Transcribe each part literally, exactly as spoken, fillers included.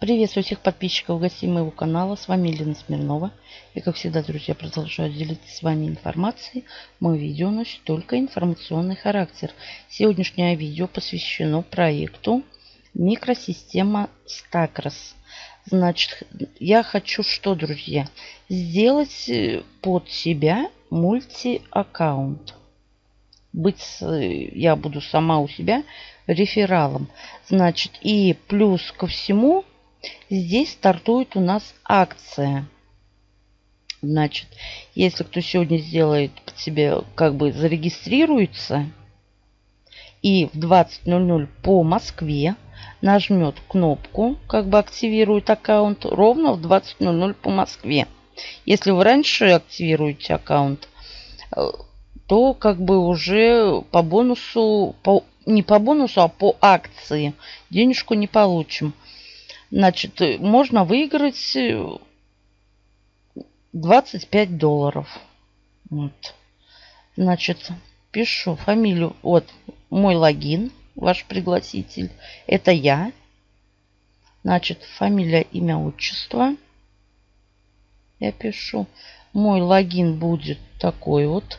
Приветствую всех подписчиков и гостей моего канала. С вами Елена Смирнова. И как всегда, друзья, продолжаю делиться с вами информацией. Мое видео носит только информационный характер. Сегодняшнее видео посвящено проекту микросистема Stakros. Значит, я хочу что, друзья? Сделать под себя мульти-аккаунт. Быть я буду сама у себя рефералом. Значит, и плюс ко всему, здесь стартует у нас акция. Значит, если кто сегодня сделает под себе, как бы зарегистрируется и в двадцать ноль ноль по Москве нажмет кнопку, как бы активирует аккаунт, ровно в двадцать ноль ноль по Москве. Если вы раньше активируете аккаунт, то как бы уже по бонусу, по, не по бонусу, а по акции денежку не получим. Значит, можно выиграть двадцать пять долларов. Вот. Значит, пишу фамилию. Вот мой логин, ваш пригласитель. Это я. Значит, фамилия, имя, отчество. Я пишу. Мой логин будет такой вот.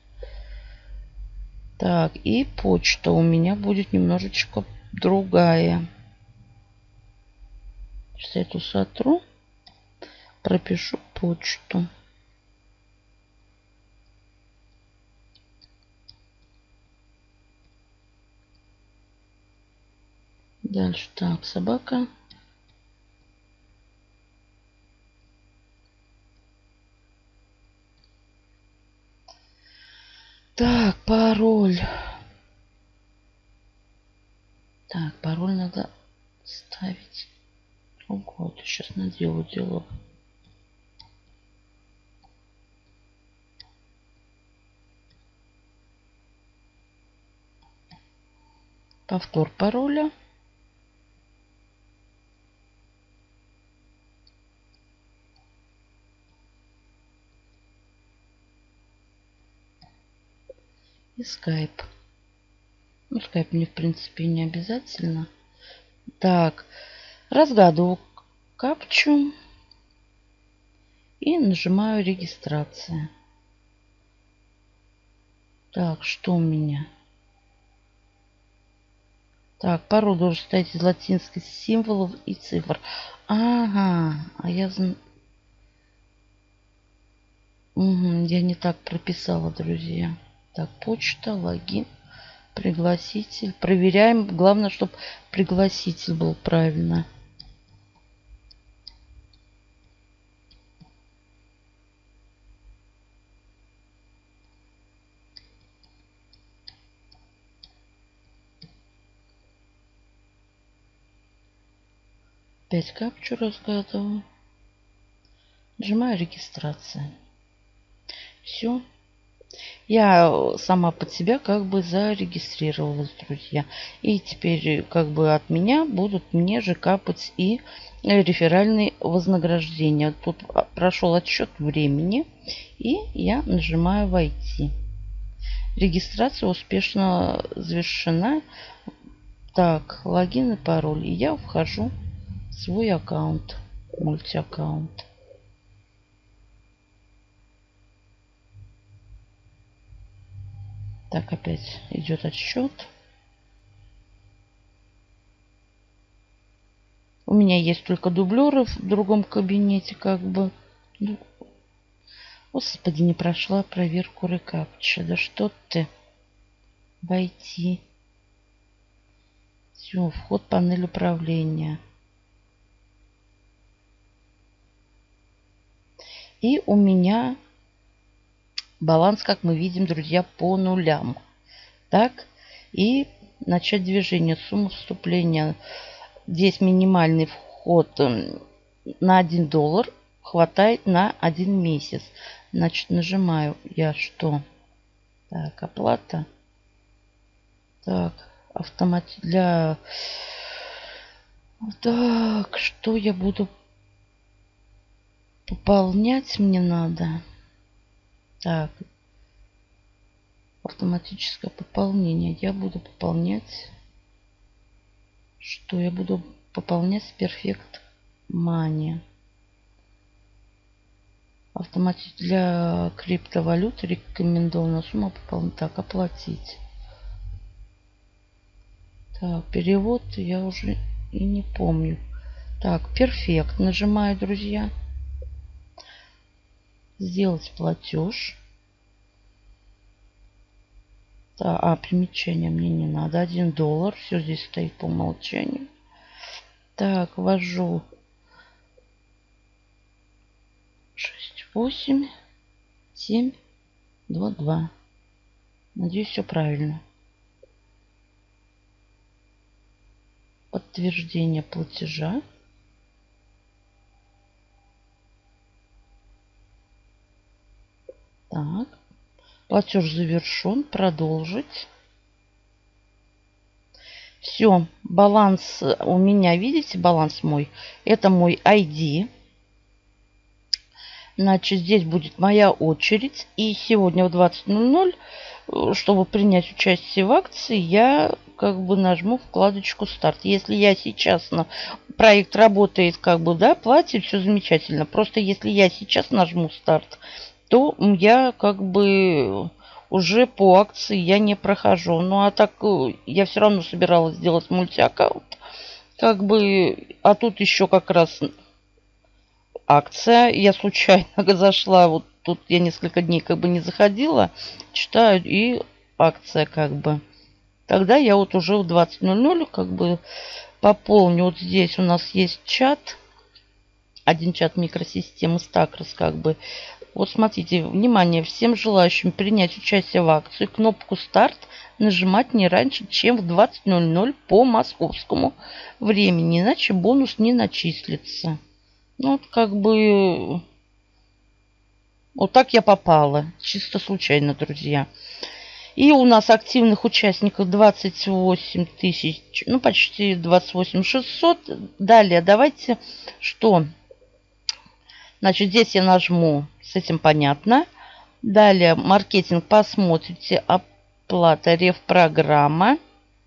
Так, и почта у меня будет немножечко другая. Сейчас я эту сотру. Пропишу почту. Дальше так, собака. Так, пароль. Так, пароль надо ставить. Ого, сейчас наделаю дело. Повтор пароля. И скайп. Ну, скайп мне, в принципе, не обязательно. Так, разгадываю капчу. И нажимаю регистрация. Так, что у меня? Так, пароль должен состоять из латинских символов и цифр. Ага, а я знаю... Угу, я не так прописала, друзья. Так, почта, логин, пригласитель. Проверяем. Главное, чтобы пригласитель был правильно. Опять капчу разгадываю. Нажимаю регистрация. Все. Я сама под себя как бы зарегистрировалась, друзья. И теперь как бы от меня будут мне же капать и реферальные вознаграждения. Тут прошел отсчет времени. И я нажимаю «Войти». Регистрация успешно завершена. Так, логин и пароль. И я вхожу в свой аккаунт. Мультиаккаунт. Так, опять идет отсчет. У меня есть только дублеры в другом кабинете, как бы. Ну, господи, не прошла проверку рекапча. Да что ты? Войти. Все, вход в панель управления. И у меня баланс, как мы видим, друзья, по нулям. Так, и начать движение. Сумма вступления. Здесь минимальный вход на один доллар. Хватает на один месяц. Значит, нажимаю я что? Так, оплата. Так, автомат для... Так, что я буду пополнять мне надо? Так, автоматическое пополнение. Я буду пополнять... Что я буду пополнять с Perfect Money. Автоматически для криптовалюты рекомендована сумма пополнить. Так, оплатить. Так, перевод я уже и не помню. Так, перфект. Нажимаю, друзья. Сделать платеж. Да, а, примечание мне не надо. Один доллар. Все здесь стоит по умолчанию. Так, ввожу шесть восемь семь два два. Надеюсь, все правильно. Подтверждение платежа. Так. Платеж завершен. Продолжить. Все. Баланс у меня, видите, баланс мой. Это мой ай ди. Значит, здесь будет моя очередь. И сегодня в двадцать ноль ноль, чтобы принять участие в акции, я как бы нажму вкладочку «Старт». Если я сейчас на проект работает, как бы, да, платит, все замечательно. Просто если я сейчас нажму «Старт», то я как бы уже по акции я не прохожу. Ну, а так я все равно собиралась сделать мультиаккаунт. Как бы, а тут еще как раз акция. Я случайно зашла, вот тут я несколько дней как бы не заходила, читаю, и акция как бы. Тогда я вот уже в двадцать ноль ноль как бы пополню. Вот здесь у нас есть чат. Один чат микросистемы Стакрос как бы. Вот смотрите, внимание, всем желающим принять участие в акции, кнопку «Старт» нажимать не раньше, чем в двадцать ноль ноль по московскому времени, иначе бонус не начислится. Ну, вот как бы вот так я попала. Чисто случайно, друзья. И у нас активных участников двадцать восемь тысяч, ну, почти двадцать восемь тысяч шестьсот. Далее, давайте что? Значит, здесь я нажму, с этим понятно. Далее, маркетинг, посмотрите, оплата, реф-программа.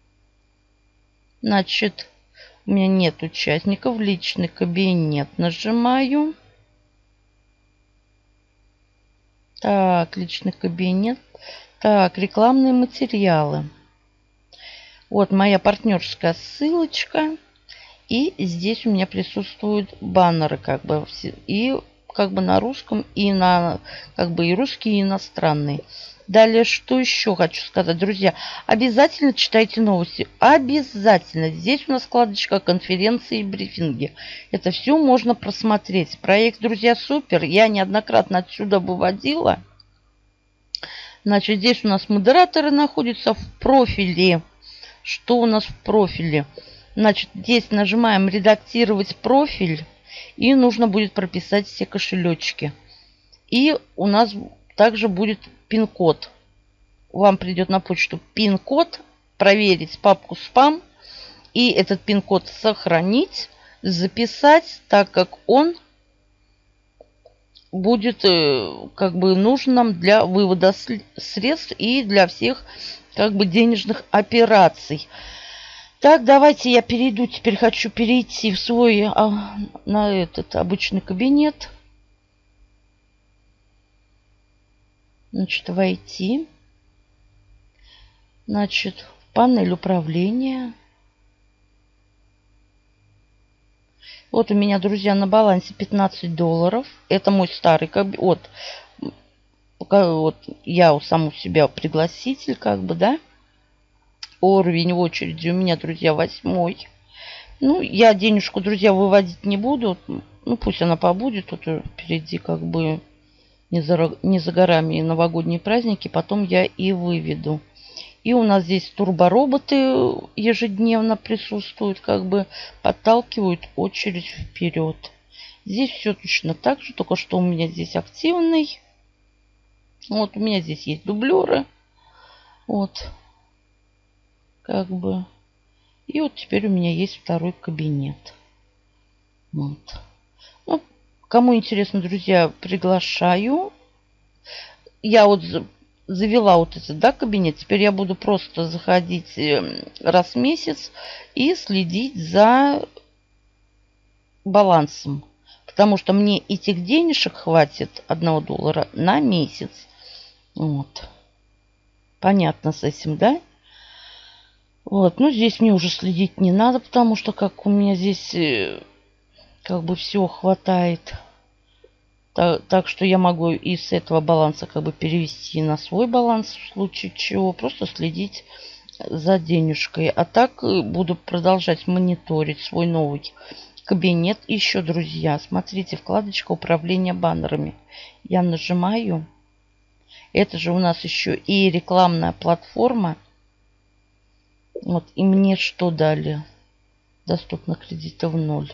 Значит, у меня нет участников, личный кабинет нажимаю. Так, личный кабинет. Так, рекламные материалы. Вот моя партнерская ссылочка. И здесь у меня присутствуют баннеры, как бы, и как бы на русском, и на, как бы, и русские, и иностранные. Далее, что еще хочу сказать, друзья, обязательно читайте новости, обязательно. Здесь у нас вкладочка конференции и брифинги. Это все можно просмотреть. Проект, друзья, супер. Я неоднократно отсюда выводила. Значит, здесь у нас модераторы находятся в профиле. Что у нас в профиле? Значит, здесь нажимаем «Редактировать профиль». И нужно будет прописать все кошелечки. И у нас также будет пин-код. Вам придет на почту пин-код. Проверить папку «Спам». И этот пин-код сохранить, записать, так как он будет как бы нужен нам для вывода средств и для всех как бы денежных операций. Так, давайте я перейду. Теперь хочу перейти в свой а, на этот обычный кабинет. Значит, войти. Значит, панель управления. Вот у меня, друзья, на балансе пятнадцать долларов. Это мой старый кабинет. Вот, вот я саму себя пригласитель, как бы, да. Уровень в очереди у меня, друзья, восьмой. Ну, я денежку, друзья, выводить не буду. Ну, пусть она побудет. Тут впереди как бы не за, не за горами и новогодние праздники. Потом я и выведу. И у нас здесь турбороботы ежедневно присутствуют. Как бы подталкивают очередь вперед. Здесь все точно так же. Только что у меня здесь активный. Вот у меня здесь есть дублеры. Вот. Как бы. И вот теперь у меня есть второй кабинет. Вот. Ну, кому интересно, друзья, приглашаю. Я вот завела вот этот, да, кабинет. Теперь я буду просто заходить раз в месяц и следить за балансом. Потому что мне этих денежек хватит, одного доллара, на месяц. Вот. Понятно с этим, да? Вот. Ну, здесь мне уже следить не надо, потому что как у меня здесь как бы все хватает. Так, так что я могу из этого баланса как бы перевести на свой баланс в случае чего. Просто следить за денежкой. А так буду продолжать мониторить свой новый кабинет. Еще, друзья, смотрите, вкладочка управления баннерами. Я нажимаю. Это же у нас еще и рекламная платформа. Вот, и мне что дали? Доступно кредитов ноль.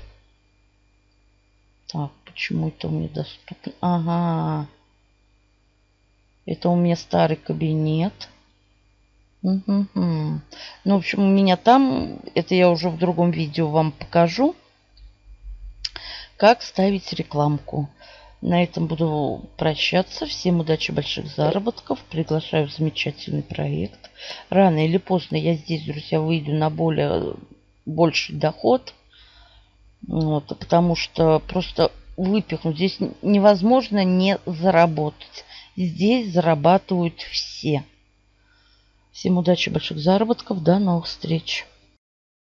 Так, почему это у меня доступно? Ага. Это у меня старый кабинет. Угу. Ну, в общем, у меня там, это я уже в другом видео вам покажу, как ставить рекламку. На этом буду прощаться. Всем удачи, больших заработков. Приглашаю в замечательный проект. Рано или поздно я здесь, друзья, выйду на более больший доход. Вот, потому что просто выпихнуть здесь невозможно не заработать. Здесь зарабатывают все. Всем удачи, больших заработков. До новых встреч.